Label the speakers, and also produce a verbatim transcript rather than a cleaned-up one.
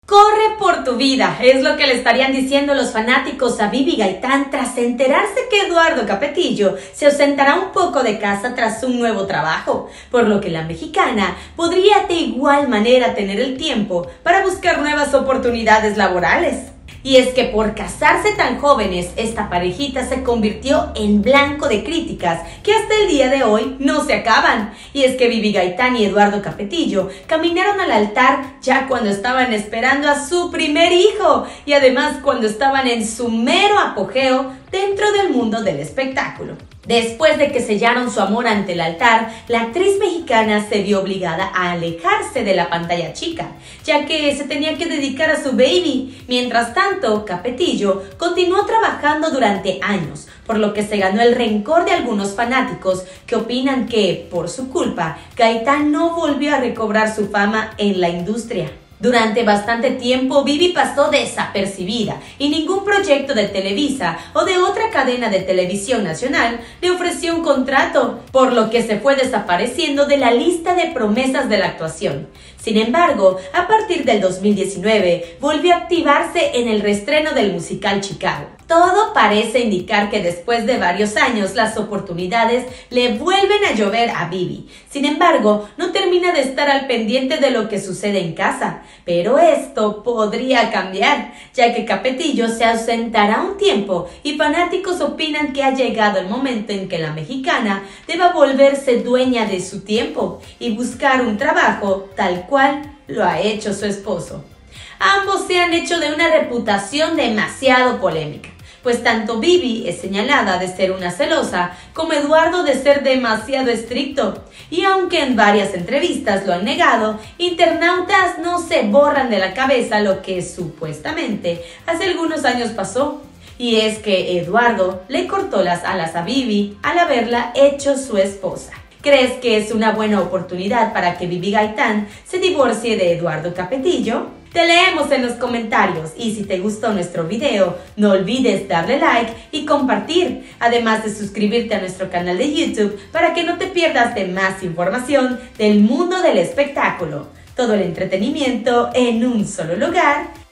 Speaker 1: Corre por tu vida, es lo que le estarían diciendo los fanáticos a Vivi Gaitán tras enterarse que Eduardo Capetillo se ausentará un poco de casa tras un nuevo trabajo, por lo que la mexicana podría de igual manera tener el tiempo para buscar nuevas oportunidades laborales. Y es que por casarse tan jóvenes, esta parejita se convirtió en blanco de críticas que hasta el día de hoy no se acaban. Y es que Vivi Gaitán y Eduardo Capetillo caminaron al altar ya cuando estaban esperando a su primer hijo y además cuando estaban en su mero apogeo dentro del mundo del espectáculo. Después de que sellaron su amor ante el altar, la actriz mexicana se vio obligada a alejarse de la pantalla chica, ya que se tenía que dedicar a su baby. Mientras tanto, Capetillo continuó trabajando durante años, por lo que se ganó el rencor de algunos fanáticos que opinan que, por su culpa, Gaitán no volvió a recobrar su fama en la industria. Durante bastante tiempo, Vivi pasó desapercibida y ningún proyecto de Televisa o de otra cadena de televisión nacional le ofreció un contrato, por lo que se fue desapareciendo de la lista de promesas de la actuación. Sin embargo, a partir del dos mil diecinueve, volvió a activarse en el reestreno del musical Chicago. Todo parece indicar que después de varios años las oportunidades le vuelven a llover a Vivi. Sin embargo, no termina de estar al pendiente de lo que sucede en casa. Pero esto podría cambiar, ya que Capetillo se ausentará un tiempo y fanáticos opinan que ha llegado el momento en que la mexicana deba volverse dueña de su tiempo y buscar un trabajo tal cual lo ha hecho su esposo. Ambos se han hecho de una reputación demasiado polémica, pues tanto Vivi es señalada de ser una celosa como Eduardo de ser demasiado estricto. Y aunque en varias entrevistas lo han negado, internautas no se borran de la cabeza lo que supuestamente hace algunos años pasó. Y es que Eduardo le cortó las alas a Vivi al haberla hecho su esposa. ¿Crees que es una buena oportunidad para que Vivi Gaitán se divorcie de Eduardo Capetillo? Te leemos en los comentarios y si te gustó nuestro video, no olvides darle like y compartir, además de suscribirte a nuestro canal de YouTube para que no te pierdas de más información del mundo del espectáculo. Todo el entretenimiento en un solo lugar.